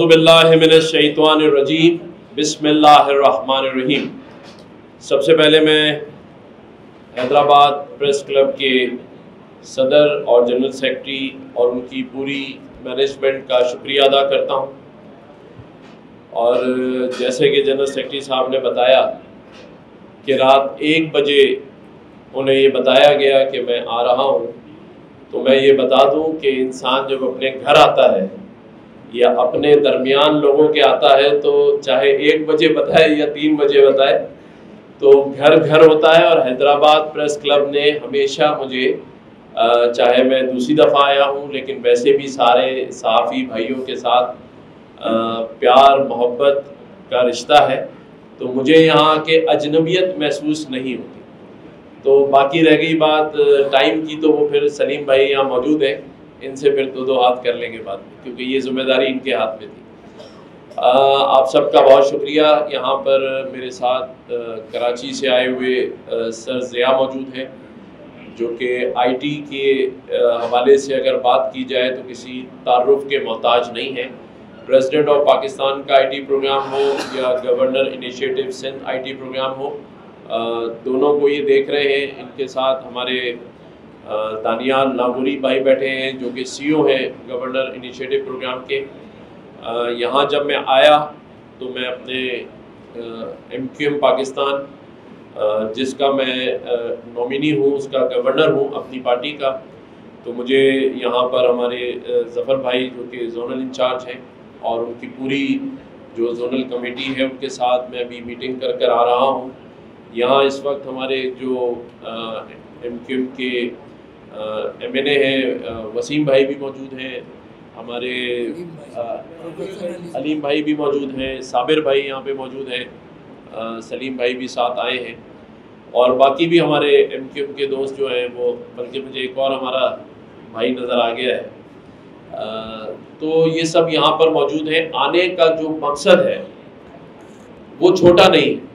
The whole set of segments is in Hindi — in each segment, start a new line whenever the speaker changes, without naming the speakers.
औज़ुबिल्लाहि मिनश्शैतानिर्रजीम बिस्मिल्लाहिर्रहमानिर्रहीम। सबसे पहले मैं हैदराबाद प्रेस क्लब के सदर और जनरल सेक्रेटरी और उनकी पूरी मैनेजमेंट का शुक्रिया अदा करता हूँ। और जैसे कि जनरल सेक्रेटरी साहब ने बताया कि रात 1 बजे उन्हें ये बताया गया कि मैं आ रहा हूँ, तो मैं ये बता दूँ कि इंसान जब अपने घर आता है या अपने दरमियान लोगों के आता है, तो चाहे 1 बजे बताए या 3 बजे बताए, तो घर घर होता है। और हैदराबाद प्रेस क्लब ने हमेशा मुझे, चाहे मैं दूसरी दफ़ा आया हूँ, लेकिन वैसे भी सारे सहाफ़ी भाइयों के साथ प्यार मोहब्बत का रिश्ता है, तो मुझे यहाँ के अजनबियत महसूस नहीं होती। तो बाकी रह गई बात टाइम की, तो वो फिर सलीम भाई यहाँ मौजूद है, इनसे फिर दो हाथ कर लेंगे बाद में, क्योंकि ये जिम्मेदारी इनके हाथ में थी। आप सबका बहुत शुक्रिया। यहाँ पर मेरे साथ कराची से आए हुए सर ज़िया मौजूद हैं, जो कि आईटी के हवाले से अगर बात की जाए तो किसी तारुफ के मोहताज नहीं है। प्रेसिडेंट ऑफ पाकिस्तान का आईटी प्रोग्राम हो या governor initiative Sindh IT program हो, दोनों को ये देख रहे हैं। इनके साथ हमारे दानियाल नागुरी भाई बैठे हैं, जो कि सीईओ हैं गवर्नर इनिशिएटिव प्रोग्राम के। यहाँ जब मैं आया तो मैं अपने एमक्यूएम पाकिस्तान, जिसका मैं नॉमिनी हूँ, उसका गवर्नर हूँ अपनी पार्टी का, तो मुझे यहाँ पर हमारे ज़फ़र भाई जो कि जोनल इंचार्ज हैं और उनकी पूरी जो जोनल कमेटी है, उनके साथ मैं अभी मीटिंग कर आ रहा हूँ। यहाँ इस वक्त हमारे जो एमक्यूएम के एमएनए हैं वसीम भाई भी मौजूद हैं, हमारे अलीम भाई भी मौजूद हैं, साबिर भाई यहाँ पे मौजूद हैं, सलीम भाई भी साथ आए हैं, और बाकी भी हमारे एमक्यूएम के दोस्त जो हैं वो, बल्कि मुझे एक और हमारा भाई नज़र आ गया है। तो ये सब यहाँ पर मौजूद हैं। आने का जो मकसद है वो छोटा नहीं है,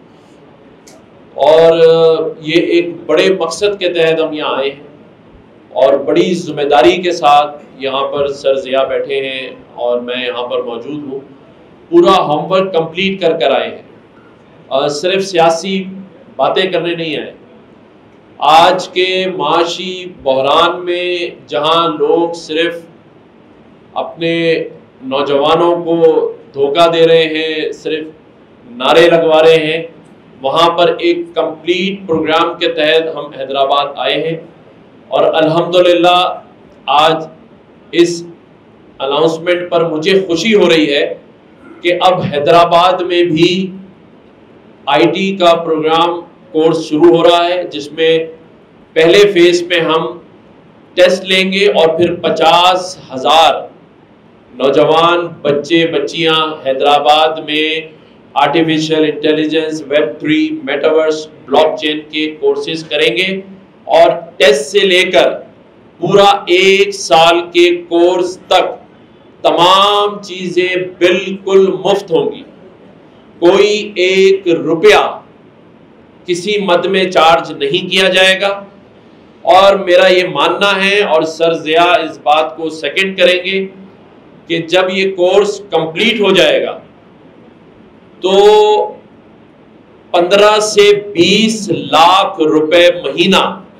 और ये एक बड़े मकसद के तहत हम यहाँ आए हैं, और बड़ी जिम्मेदारी के साथ यहाँ पर सर ज़िया बैठे हैं और मैं यहाँ पर मौजूद हूँ। पूरा होमवर्क कंप्लीट कर आए हैं, और सिर्फ सियासी बातें करने नहीं आए। आज के माशी बहरान में जहाँ लोग सिर्फ अपने नौजवानों को धोखा दे रहे हैं, सिर्फ नारे लगवा रहे हैं, वहाँ पर एक कंप्लीट प्रोग्राम के तहत हम हैदराबाद आए हैं। और अल्हम्दुलिल्लाह आज इस अनाउंसमेंट पर मुझे खुशी हो रही है कि अब हैदराबाद में भी आईटी का प्रोग्राम कोर्स शुरू हो रहा है, जिसमें पहले फेज पे हम टेस्ट लेंगे और फिर 50,000 नौजवान बच्चे बच्चियां हैदराबाद में आर्टिफिशियल इंटेलिजेंस, वेब3, मेटावर्स, ब्लॉकचेन के कोर्सेज करेंगे। और टेस्ट से लेकर पूरा 1 साल के कोर्स तक तमाम चीजें बिल्कुल मुफ्त होंगी। कोई 1 रुपया किसी मद में चार्ज नहीं किया जाएगा। और मेरा ये मानना है, और सर ज़िया इस बात को सेकंड करेंगे, कि जब ये कोर्स कंप्लीट हो जाएगा तो 15 से 20 लाख रुपए महीना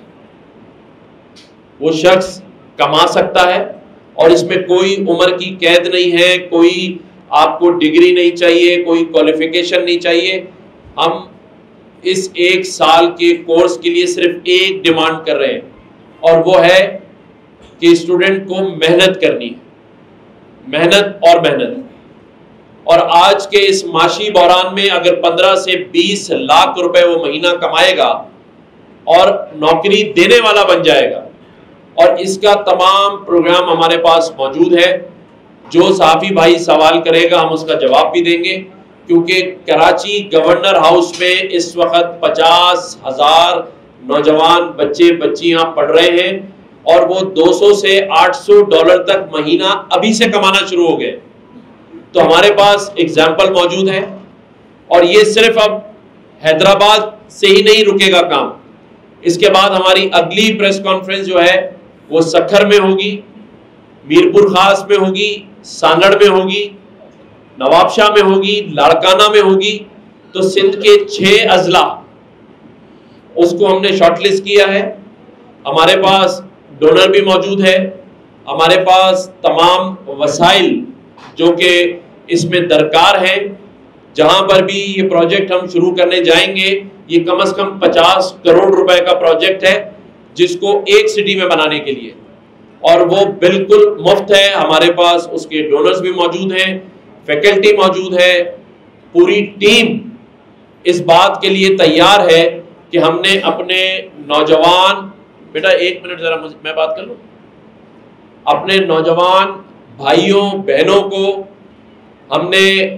वो शख्स कमा सकता है। और इसमें कोई उम्र की कैद नहीं है, कोई आपको डिग्री नहीं चाहिए, कोई क्वालिफिकेशन नहीं चाहिए। हम इस 1 साल के कोर्स के लिए सिर्फ एक डिमांड कर रहे हैं, और वो है कि स्टूडेंट को मेहनत करनी है, मेहनत और मेहनत। और आज के इस माशी बहरान में अगर 15 से 20 लाख रुपए वो महीना कमाएगा और नौकरी देने वाला बन जाएगा, और इसका तमाम प्रोग्राम हमारे पास मौजूद है। जो सहाफ़ी भाई सवाल करेगा हम उसका जवाब भी देंगे, क्योंकि कराची गवर्नर हाउस में इस वक्त 50,000 नौजवान बच्चे बच्चियां पढ़ रहे हैं, और वो 200 से 800 डॉलर तक महीना अभी से कमाना शुरू हो गए। तो हमारे पास एग्जाम्पल मौजूद है, और ये सिर्फ अब हैदराबाद से ही नहीं रुकेगा काम। इसके बाद हमारी अगली प्रेस कॉन्फ्रेंस जो है वो सखर में होगी, मीरपुर खास में होगी, सांगड़ में होगी, नवाबशाह में होगी, लाड़काना में होगी, तो सिंध के 6 अजला उसको हमने शॉर्टलिस्ट किया है। हमारे पास डोनर भी मौजूद है, हमारे पास तमाम वसाइल जो कि इसमें दरकार हैं। जहां पर भी ये प्रोजेक्ट हम शुरू करने जाएंगे, ये कम से कम 50 करोड़ रुपए का प्रोजेक्ट है जिसको एक सिटी में बनाने के लिए, और वो बिल्कुल मुफ्त है। हमारे पास उसके डोनर्स भी मौजूद हैं, फैकल्टी मौजूद है, पूरी टीम इस बात के लिए तैयार है कि हमने अपने नौजवान, बेटा 1 मिनट जरा मैं बात कर लूं, अपने नौजवान भाइयों बहनों को हमने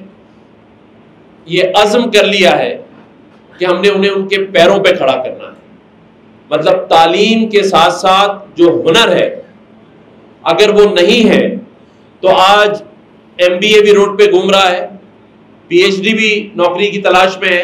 ये अज़्म कर लिया है कि हमने उन्हें उनके पैरों पे खड़ा करना है। मतलब तालीम के साथ साथ जो हुनर है, अगर वो नहीं है तो आज MBA भी रोड पे घूम रहा है, PhD भी नौकरी की तलाश में है,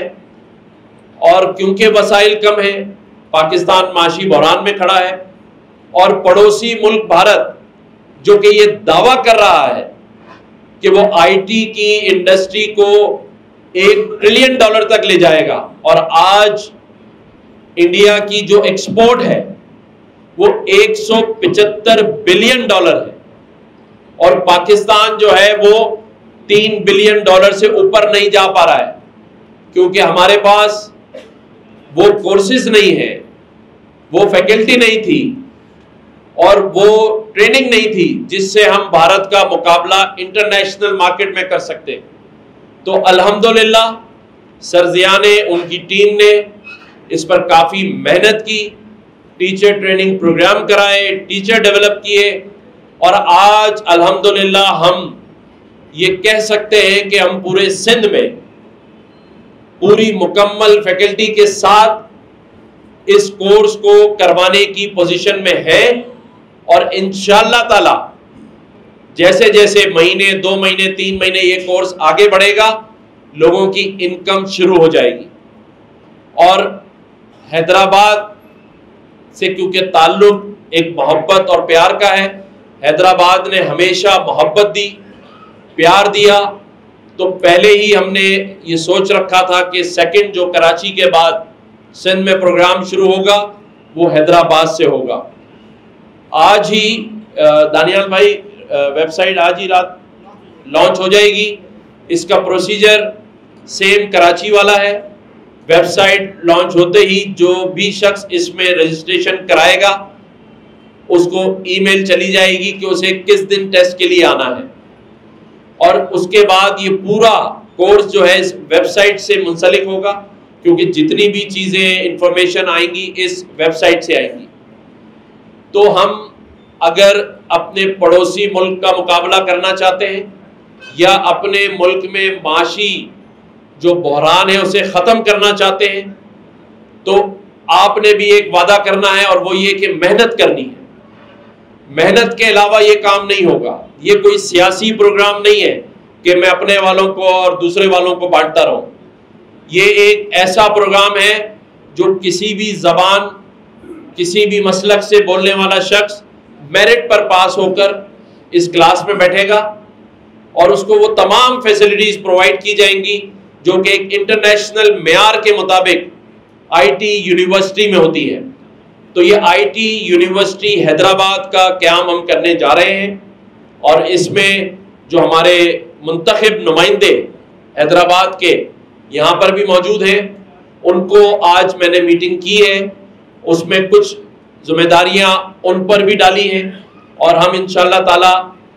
और क्योंकि वसाइल कम है, पाकिस्तान माशी बहरान में खड़ा है। और पड़ोसी मुल्क भारत जो कि ये दावा कर रहा है कि वो IT की इंडस्ट्री को $1 ट्रिलियन तक ले जाएगा, और आज इंडिया की जो एक्सपोर्ट है वो $175 बिलियन है, और पाकिस्तान जो है वो $3 बिलियन से ऊपर नहीं जा पा रहा है, क्योंकि हमारे पास वो कोर्सेज नहीं है, वो फैकल्टी नहीं थी, और वो ट्रेनिंग नहीं थी जिससे हम भारत का मुकाबला इंटरनेशनल मार्केट में कर सकते। तो अल्हम्दुलिल्लाह सरजिया ने, उनकी टीम ने इस पर काफ़ी मेहनत की, टीचर ट्रेनिंग प्रोग्राम कराए, टीचर डेवलप किए, और आज अल्हम्दुलिल्लाह हम ये कह सकते हैं कि हम पूरे सिंध में पूरी मुकम्मल फैकल्टी के साथ इस कोर्स को करवाने की पोजीशन में है। और इंशाअल्लाह ताला जैसे जैसे महीने, 2 महीने, 3 महीने ये कोर्स आगे बढ़ेगा, लोगों की इनकम शुरू हो जाएगी। और हैदराबाद से क्योंकि ताल्लुक एक मोहब्बत और प्यार का है, हैदराबाद ने हमेशा मोहब्बत दी, प्यार दिया, तो पहले ही हमने ये सोच रखा था कि सेकंड जो कराची के बाद सिंध में प्रोग्राम शुरू होगा वो हैदराबाद से होगा। आज ही दानियाल भाई वेबसाइट आज ही रात लॉन्च हो जाएगी। इसका प्रोसीजर सेम कराची वाला है। वेबसाइट लॉन्च होते ही जो भी शख्स इसमें रजिस्ट्रेशन कराएगा उसको ईमेल चली जाएगी कि उसे किस दिन टेस्ट के लिए आना है, और उसके बाद ये पूरा कोर्स जो है इस वेबसाइट से मुंसलिक होगा, क्योंकि जितनी भी चीज़ें इंफॉर्मेशन आएंगी इस वेबसाइट से आएंगी। तो हम अगर अपने पड़ोसी मुल्क का मुकाबला करना चाहते हैं या अपने मुल्क में माशी जो बहरान है उसे ख़त्म करना चाहते हैं, तो आपने भी एक वादा करना है, और वो ये कि मेहनत करनी है। मेहनत के अलावा ये काम नहीं होगा। ये कोई सियासी प्रोग्राम नहीं है कि मैं अपने वालों को और दूसरे वालों को बांटता रहूं। ये एक ऐसा प्रोग्राम है जो किसी भी ज़बान, किसी भी मसलक से बोलने वाला शख्स मेरिट पर पास होकर इस क्लास में बैठेगा, और उसको वो तमाम फैसिलिटीज़ प्रोवाइड की जाएंगी जो कि एक इंटरनेशनल मेयार के मुताबिक IT यूनिवर्सिटी में होती है। तो ये IT यूनिवर्सिटी हैदराबाद का क़याम हम करने जा रहे हैं, और इसमें जो हमारे मुंतखब नुमाइंदे हैदराबाद के यहाँ पर भी मौजूद हैं, उनको आज मैंने मीटिंग की है, उसमें कुछ जिम्मेदारियाँ उन पर भी डाली हैं, और हम इंशाअल्लाह ताला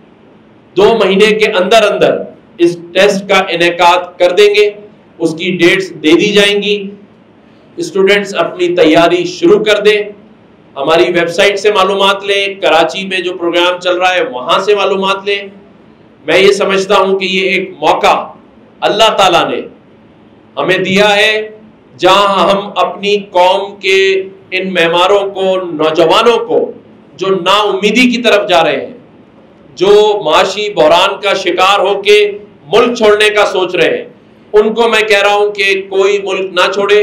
2 महीने के अंदर अंदर इस टेस्ट का इनेकाद कर देंगे। उसकी डेट्स दे दी जाएंगी, स्टूडेंट्स अपनी तैयारी शुरू कर दें। हमारी वेबसाइट से मालूमात लें, कराची में जो प्रोग्राम चल रहा है वहाँ से मालूमात लें। मैं ये समझता हूँ कि ये एक मौका अल्लाह ताला ने हमें दिया है जहाँ हम अपनी कौम के इन मेहमानों को, नौजवानों को जो नाउमीदी की तरफ जा रहे हैं, जो माशी बहरान का शिकार होके मुल्क छोड़ने का सोच रहे हैं, उनको मैं कह रहा हूं कि कोई मुल्क ना छोड़े।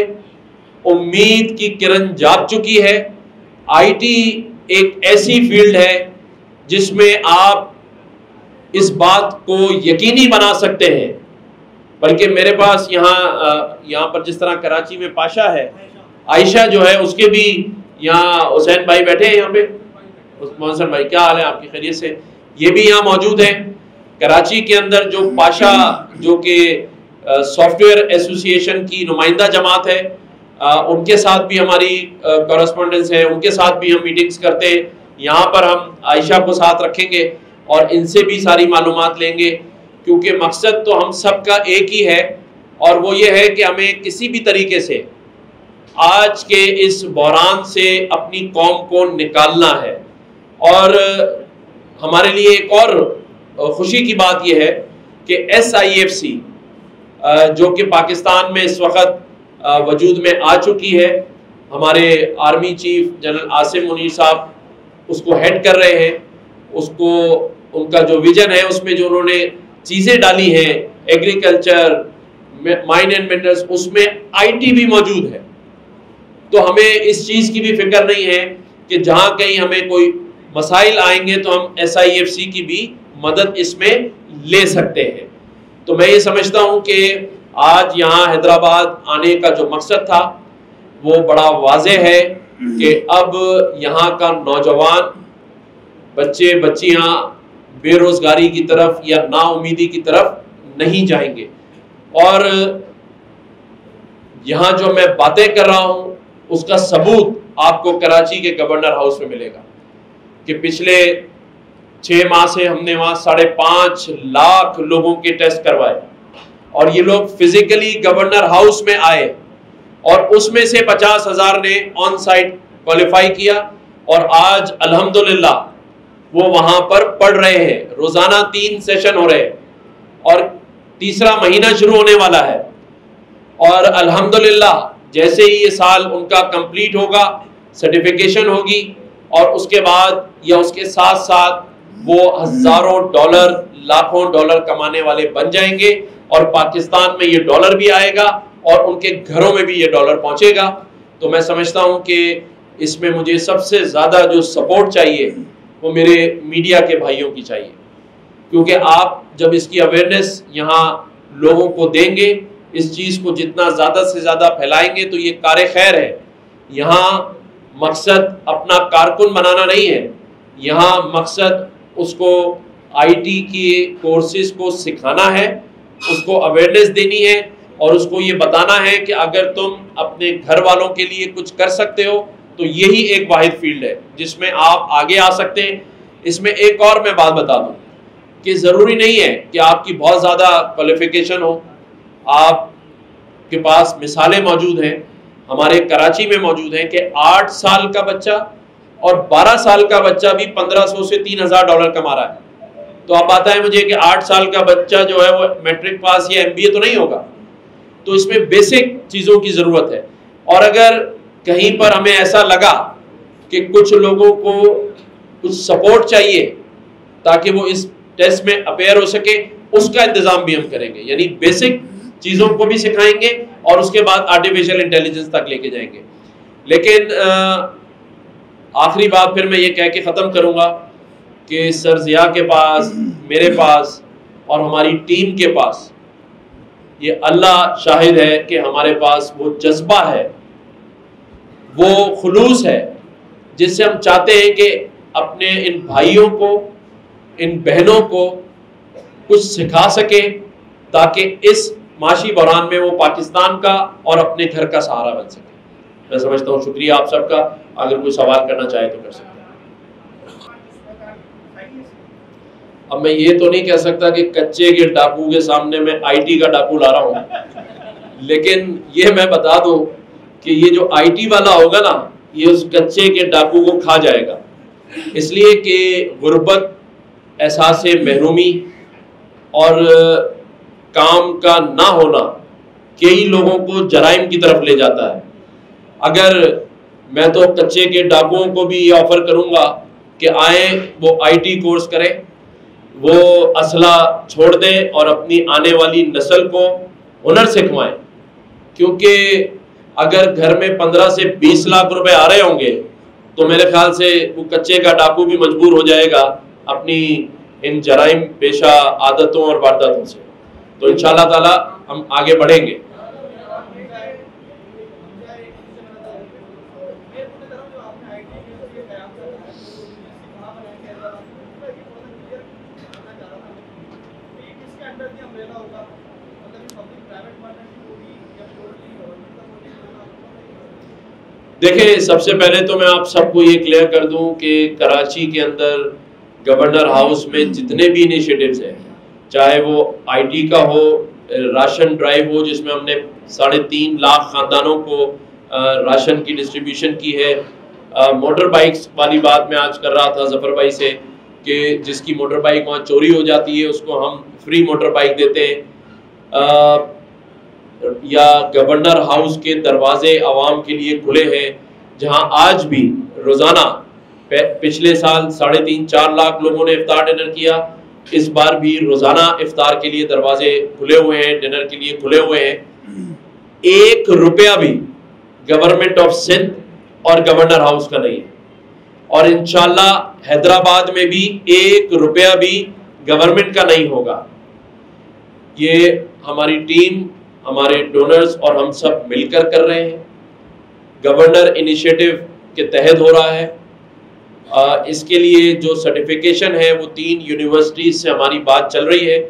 उम्मीद की किरण जाग चुकी है। IT एक ऐसी फील्ड है जिसमें आप इस बात को यकीनी बना सकते हैं। बल्कि मेरे पास यहाँ पर जिस तरह कराची में पाशा है, आयशा जो है उसके भी यहाँ हुसैन भाई बैठे हैं यहाँ पे, मोहसन भाई क्या हाल है आपकी, खैरियत से? ये भी यहाँ मौजूद है। कराची के अंदर जो पाशा जो कि सॉफ्टवेयर एसोसिएशन की नुमाइंदा जमात है, उनके साथ भी हमारी कॉरेस्पॉन्डेंस है, उनके साथ भी हम मीटिंग्स करते हैं। यहाँ पर हम आयशा को साथ रखेंगे और इनसे भी सारी मालूमात लेंगे, क्योंकि मकसद तो हम सब का एक ही है, और वो ये है कि हमें किसी भी तरीके से आज के इस बहरान से अपनी कौम को निकालना है। और हमारे लिए एक और खुशी की बात यह है कि SIFC जो कि पाकिस्तान में इस वक्त वजूद में आ चुकी है, हमारे army chief general Asim Munir साहब उसको हेड कर रहे हैं। उसको उनका जो विजन है उसमें जो उन्होंने चीज़ें डाली हैं, एग्रीकल्चर, माइन एंड मिनरल्स, उसमें IT भी मौजूद है। तो हमें इस चीज़ की भी फिक्र नहीं है कि जहाँ कहीं हमें कोई मसाइल आएंगे तो हम SIFC की भी मदद इसमें ले सकते हैं। तो मैं ये समझता हूँ कि आज यहाँ हैदराबाद आने का जो मकसद था वो बड़ा वाज़ेह है कि अब यहाँ का नौजवान, बच्चे बच्चियाँ बेरोज़गारी की तरफ या नाउमीदी की तरफ नहीं जाएंगे। और यहाँ जो मैं बातें कर रहा हूँ उसका सबूत आपको कराची के गवर्नर हाउस में मिलेगा कि पिछले 6 माह से हमने वहाँ 5.5 लाख लोगों के टेस्ट करवाए, और ये लोग फिजिकली गवर्नर हाउस में आए, और उसमें से 50,000 ने ऑन साइट क्वालिफाई किया, और आज अल्हम्दुलिल्लाह वो वहाँ पर पढ़ रहे हैं। रोज़ाना 3 सेशन हो रहे हैं और तीसरा महीना शुरू होने वाला है। और अल्हम्दुलिल्लाह जैसे ही ये साल उनका कंप्लीट होगा, सर्टिफिकेशन होगी, और उसके बाद या उसके साथ साथ वो हज़ारों डॉलर, लाखों डॉलर कमाने वाले बन जाएंगे, और पाकिस्तान में ये डॉलर भी आएगा और उनके घरों में भी ये डॉलर पहुंचेगा। तो मैं समझता हूं कि इसमें मुझे सबसे ज़्यादा जो सपोर्ट चाहिए वो मेरे मीडिया के भाइयों की चाहिए, क्योंकि आप जब इसकी अवेयरनेस यहाँ लोगों को देंगे, इस चीज़ को जितना ज़्यादा से ज़्यादा फैलाएंगे तो ये कार खैर है। यहाँ मकसद अपना कारकुन बनाना नहीं है, यहाँ मकसद उसको IT के कोर्सेज को सिखाना है, उसको अवेयरनेस देनी है, और उसको ये बताना है कि अगर तुम अपने घर वालों के लिए कुछ कर सकते हो तो यही एक वाहिद फील्ड है जिसमें आप आगे आ सकते हैं। इसमें एक और मैं बात बता दूं कि ज़रूरी नहीं है कि आपकी बहुत ज़्यादा क्वालिफिकेशन हो। आपके पास मिसालें मौजूद हैं, हमारे कराची में मौजूद हैं कि 8 साल का बच्चा और 12 साल का बच्चा भी 1500 से 3000 डॉलर कमा रहा है। तो आप बताएं मुझे कि 8 साल का बच्चा जो है वो मैट्रिक पास या MBA तो नहीं होगा। तो इसमें बेसिक चीज़ों की ज़रूरत है, और अगर कहीं पर हमें ऐसा लगा कि कुछ लोगों को कुछ सपोर्ट चाहिए ताकि वो इस टेस्ट में अपेयर हो सके, उसका इंतज़ाम भी हम करेंगे। यानी बेसिक चीज़ों को भी सिखाएंगे और उसके बाद आर्टिफिशियल इंटेलिजेंस तक लेके जाएंगे। लेकिन आखिरी बात फिर मैं ये कह के ख़त्म करूँगा कि सर ज़िया के पास, मेरे पास और हमारी टीम के पास, ये अल्लाह शाहिद है कि हमारे पास वो जज्बा है, वो खुलूस है, जिससे हम चाहते हैं कि अपने इन भाइयों को, इन बहनों को कुछ सिखा सके ताकि इस माशी बहरान में वो पाकिस्तान का और अपने घर का सहारा बन सके। मैं समझता हूँ। शुक्रिया आप सबका। अगर कोई सवाल करना चाहे तो कर सकते हैं। अब मैं ये तो नहीं कह सकता कि कच्चे के डाकू के सामने मैं IT का डाकू ला रहा हूँ, लेकिन ये मैं बता दूं कि ये जो IT वाला होगा ना, ये उस कच्चे के डाकू को खा जाएगा। इसलिए कि गुर्बत, एहसास महरूमी और काम का ना होना कई लोगों को जराइम की तरफ ले जाता है। अगर मैं तो कच्चे के डाकुओं को भी ये ऑफर करूँगा कि आए, वो IT कोर्स करें, वो असला छोड़ दें और अपनी आने वाली नस्ल को हुनर सिखवाएं। क्योंकि अगर घर में 15 से 20 लाख रुपए आ रहे होंगे तो मेरे ख्याल से वो कच्चे का डाकू भी मजबूर हो जाएगा अपनी इन जराइम पेशा आदतों और वारदातों से। तो इंशाअल्लाह ताला हम आगे बढ़ेंगे। देखिए, सबसे पहले तो मैं आप सबको ये क्लियर कर दूं कि कराची के अंदर गवर्नर हाउस में जितने भी इनिशिएटिव्स हैं, चाहे वो आईटी का हो, राशन ड्राइव हो जिसमें हमने 3.5 लाख खानदानों को राशन की डिस्ट्रीब्यूशन की है, मोटर बाइक्स वाली बात मैं आज कर रहा था जफर भाई से कि जिसकी मोटर बाइक वहाँ चोरी हो जाती है उसको हम फ्री मोटर बाइक देते हैं, या गवर्नर हाउस के दरवाजे आवाम के लिए खुले हैं जहां आज भी रोज़ाना पिछले साल 3.5-4 लाख लोगों ने इफ्तार डिनर किया, इस बार भी रोज़ाना इफ्तार के लिए दरवाजे खुले हुए हैं, डिनर के लिए खुले हुए हैं। 1 रुपया भी गवर्नमेंट ऑफ सिंध और गवर्नर हाउस का नहीं है, और इंशाल्लाह हैदराबाद में भी 1 रुपया भी गवर्नमेंट का नहीं होगा। ये हमारी टीम, हमारे डोनर्स और हम सब मिलकर कर रहे हैं। गवर्नर इनिशिएटिव के तहत हो रहा है। इसके लिए जो सर्टिफिकेशन है वो 3 यूनिवर्सिटीज से हमारी बात चल रही है।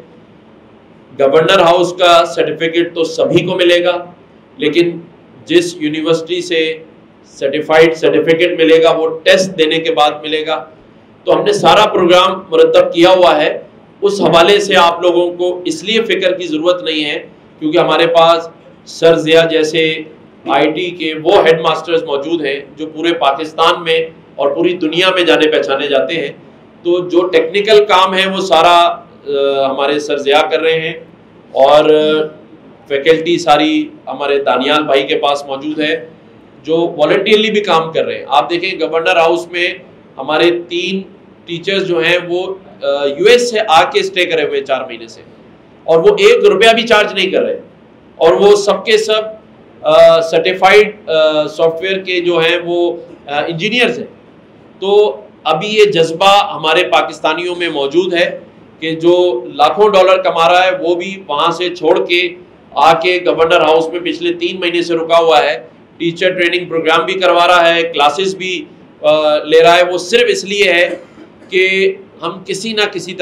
गवर्नर हाउस का सर्टिफिकेट तो सभी को मिलेगा, लेकिन जिस यूनिवर्सिटी से सर्टिफाइड सर्टिफिकेट मिलेगा वो टेस्ट देने के बाद मिलेगा। तो हमने सारा प्रोग्राम मुरतब किया हुआ है। उस हवाले से आप लोगों को इसलिए फिक्र की ज़रूरत नहीं है क्योंकि हमारे पास सर ज़िया जैसे आईटी के वो हेड मास्टर्स मौजूद हैं जो पूरे पाकिस्तान में और पूरी दुनिया में जाने पहचाने जाते हैं। तो जो टेक्निकल काम है वो सारा हमारे सर ज़िया कर रहे हैं, और फैकल्टी सारी हमारे दानियाल भाई के पास मौजूद है जो वॉलंटियरली भी काम कर रहे हैं। आप देखें गवर्नर हाउस में हमारे 3 टीचर्स जो हैं वो यूएस से आके स्टे करे हुए 4 महीने से, और वो 1 रुपया भी चार्ज नहीं कर रहे, और वो सबके सब सर्टिफाइड सॉफ्टवेयर के जो हैं वो इंजीनियर्स हैं। तो अभी ये जज्बा हमारे पाकिस्तानियों में मौजूद है कि जो लाखों डॉलर कमा रहा है वो भी वहाँ से छोड़ के आके गवर्नर हाउस में पिछले 3 महीने से रुका हुआ है, टीचर ट्रेनिंग प्रोग्राम भी करवा रहा है, क्लासेस भी ले रहा है। वो सिर्फ इसलिए है कि हम किसी ना किसी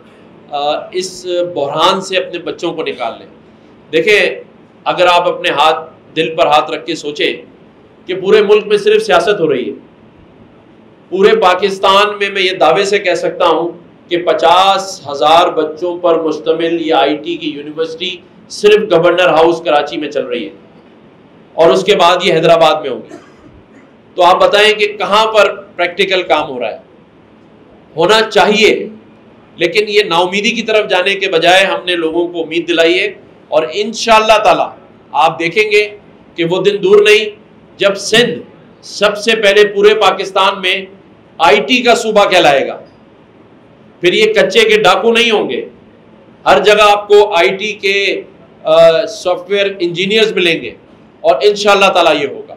तरह इस बहरान से अपने बच्चों को निकाल लें। देखें, अगर आप अपने दिल पर हाथ रख के सोचें कि पूरे मुल्क में सिर्फ सियासत हो रही है, पूरे पाकिस्तान में मैं ये दावे से कह सकता हूँ कि 50,000 बच्चों पर मुश्तमिल ये आईटी की यूनिवर्सिटी सिर्फ गवर्नर हाउस कराची में चल रही है, और उसके बाद ये हैदराबाद में होगी। तो आप बताएं कि कहाँ पर प्रैक्टिकल काम हो रहा है? होना चाहिए, लेकिन ये नाउमीदी की तरफ जाने के बजाय हमने लोगों को उम्मीद दिलाई है, और इंशाअल्लाह ताला आप देखेंगे कि वो दिन दूर नहीं जब सिंध सबसे पहले पूरे पाकिस्तान में आईटी का सूबा कहलाएगा। फिर ये कच्चे के डाकू नहीं होंगे, हर जगह आपको आईटी के सॉफ्टवेयर इंजीनियर्स मिलेंगे, और इंशाअल्लाह ताला ये होगा।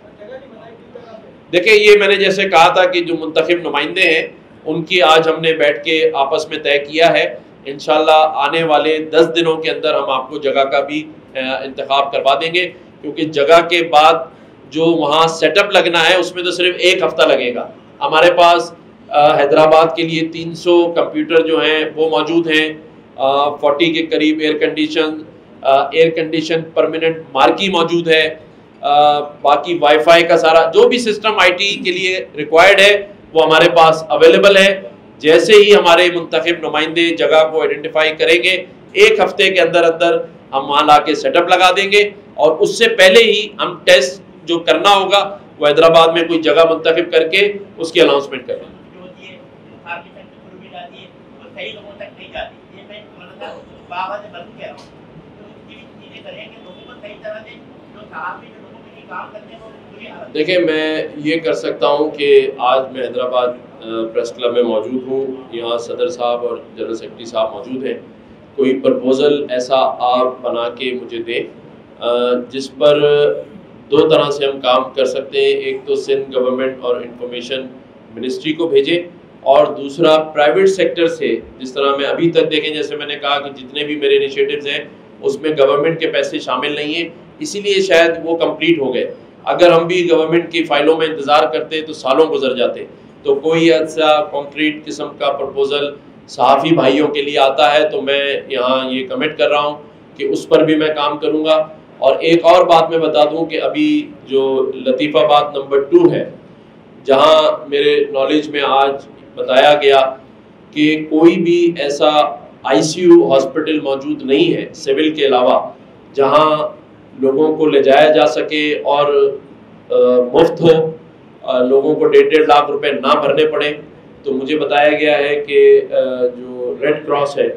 देखिए, ये मैंने जैसे कहा था कि जो मुंतखब नुमाइंदे हैं उनकी आज हमने बैठ के आपस में तय किया है। इंशाअल्लाह आने वाले 10 दिनों के अंदर हम आपको जगह का भी इंतखाब करवा देंगे, क्योंकि जगह के बाद जो वहाँ सेटअप लगना है उसमें तो सिर्फ 1 हफ्ता लगेगा। हमारे पास हैदराबाद के लिए 300 कंप्यूटर जो हैं वो मौजूद हैं, 40 के करीब एयर कंडीशन परमानेंट मार्की मौजूद है, बाकी वाईफाई का सारा जो भी सिस्टम आईटी के लिए रिक्वायर्ड है वो हमारे पास अवेलेबल है। जैसे ही हमारे मुंतखब नुमाइंदे जगह को आइडेंटिफाई करेंगे, 1 हफ्ते के अंदर अंदर हम वहाँ ला के सेटअप लगा देंगे, और उससे पहले ही हम टेस्ट जो करना होगा वो हैदराबाद में कोई जगह मुंतखब करके उसकी अनाउंसमेंट करेंगे। देखिए, मैं ये कर सकता हूँ कि आज मैं हैदराबाद प्रेस क्लब में मौजूद हूँ, यहाँ सदर साहब और जनरल सेक्रेटरी साहब मौजूद हैं। कोई प्रपोज़ल ऐसा आप बना के मुझे दें जिस पर 2 तरह से हम काम कर सकते हैं। एक तो सिंध गवर्नमेंट और इंफॉर्मेशन मिनिस्ट्री को भेजें, और दूसरा प्राइवेट सेक्टर से, जिस तरह मैं अभी तक देखें, जैसे मैंने कहा कि जितने भी मेरे इनिशिएटिव्स हैं उसमें गवर्नमेंट के पैसे शामिल नहीं हैं, इसीलिए शायद वो कंप्लीट हो गए। अगर हम भी गवर्नमेंट की फाइलों में इंतज़ार करते तो सालों गुजर जाते। तो कोई ऐसा कॉन्क्रीट किस्म का प्रपोजल सहाफ़ी भाइयों के लिए आता है तो मैं यहाँ ये कमिट कर रहा हूँ कि उस पर भी मैं काम करूँगा। और एक और बात मैं बता दूँ कि अभी जो लतीफ़ाबाद नंबर 2 है, जहाँ मेरे नॉलेज में आज बताया गया कि कोई भी ऐसा आईसीयू हॉस्पिटल मौजूद नहीं है सिविल के अलावा, जहाँ लोगों को ले जाया जा सके और मुफ्त हो, लोगों को 1.5 लाख रुपए ना भरने पड़े। तो मुझे बताया गया है कि जो रेड क्रॉस है,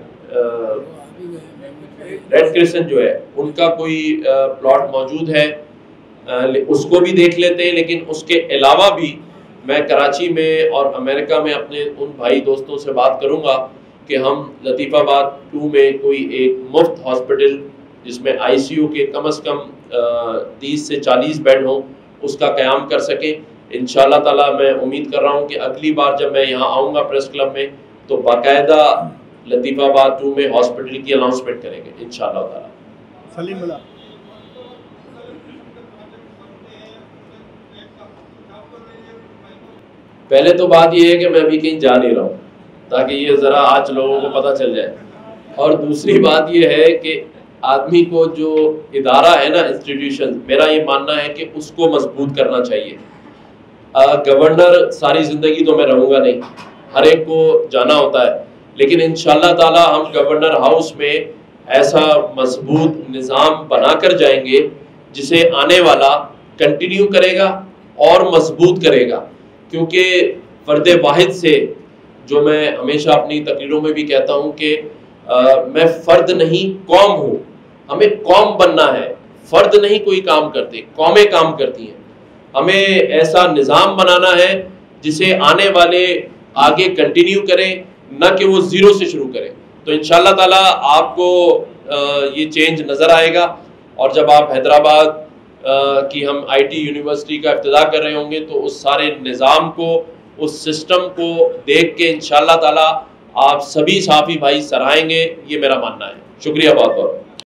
रेड क्रिसेंट जो है, उनका कोई प्लॉट मौजूद है, उसको भी देख लेते हैं। लेकिन उसके अलावा भी मैं कराची में और अमेरिका में अपने उन भाई दोस्तों से बात करूंगा कि हम लतीफ़ाबाद 2 में कोई एक मुफ्त हॉस्पिटल जिसमें आईसीयू के कम से कम 30 से 40 बेड हों, उसका क़याम कर सकें। इंशाअल्लाह ताला मैं उम्मीद कर रहा हूँ कि अगली बार जब मैं यहाँ आऊँगा प्रेस क्लब में तो बाकायदा लतीफ़ाबाद 2 में हॉस्पिटल की अनाउंसमेंट करेंगे इंशाअल्लाह ताला।
सलीमुल्लाह,
पहले तो बात यह है कि मैं अभी कहीं जा नहीं रहा हूँ, ताकि ये ज़रा आज लोगों को पता चल जाए। और दूसरी बात यह है कि आदमी को जो इदारा है ना, इंस्टीट्यूशन, मेरा ये मानना है कि उसको मजबूत करना चाहिए। गवर्नर सारी ज़िंदगी तो मैं रहूँगा नहीं, हर एक को जाना होता है, लेकिन इंशाअल्लाह ताला हम गवर्नर हाउस में ऐसा मजबूत निज़ाम बनाकर जाएंगे जिसे आने वाला कंटिन्यू करेगा और मजबूत करेगा। क्योंकि फ़र्द वाहिद से, जो मैं हमेशा अपनी तकरीरों में भी कहता हूँ कि मैं फ़र्द नहीं कौम हूँ, हमें कौम बनना है। फ़र्द नहीं कोई काम करते, कौमें काम करती हैं। हमें ऐसा निज़ाम बनाना है जिसे आने वाले आगे कंटिन्यू करें, न कि वो ज़ीरो से शुरू करें। तो इंशाअल्लाह ताला आपको ये चेंज नज़र आएगा। और जब आप हैदराबाद कि हम आईटी यूनिवर्सिटी का इफ्तिताह कर रहे होंगे तो उस सारे निज़ाम को, उस सिस्टम को देख के इंशाअल्लाह ताला आप सभी सहाफ़ी भाई सराहेंगे, ये मेरा मानना है। शुक्रिया बहुत बहुत।